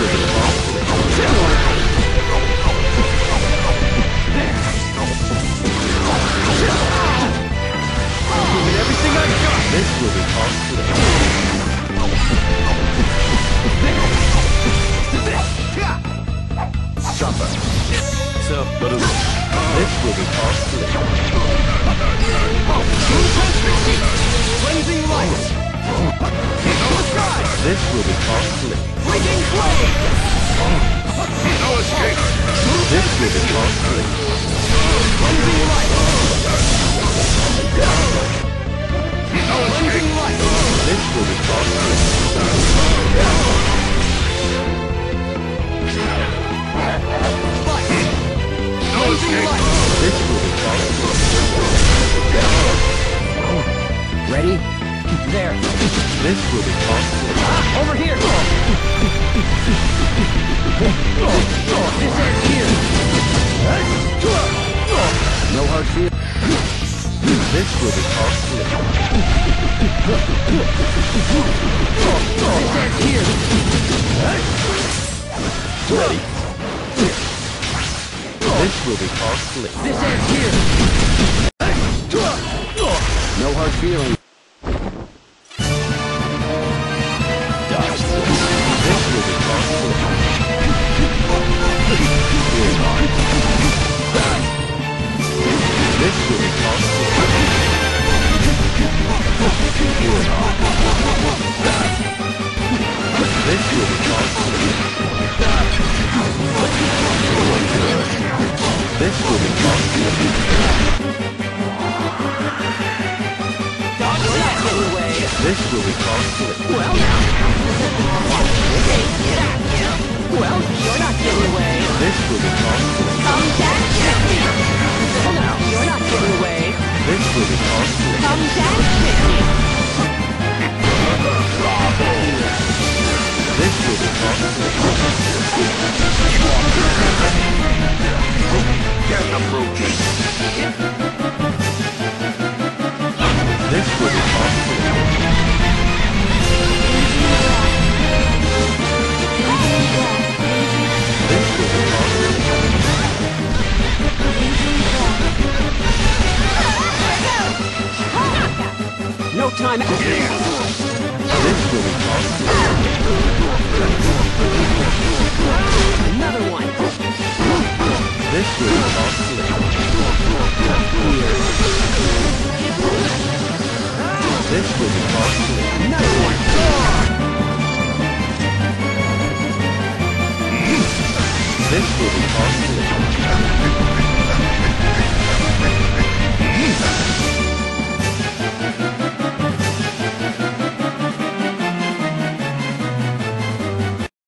will be costly. Giving everything I've got. This will be costly. Suffer. So, this will be costly. Cleansing light. This will be costly. Breaking flame. No escape. This will be costly. Cleansing light. No escape. This will be costly. No escape. This will be costly. Ready? There. This will be costly. Over here. This ends here. No hard feelings. This will be costly. This ends here. Ready. This will be costly. This ends here. No hard feelings. Dodge. This will be costly. This will be costly. This will be costly. This will be costly. This will be costly. Well, now. Well, you're not getting away. This will be costly. Come back, Djqubi. Well, now. You're not getting away. This will be costly. Come back, Djqubi. This will be costly. Get approaching. This will be costly. This will be costly. No time. This will be costly. Another one. This will be costly. This will be costly. Another one. This will be costly.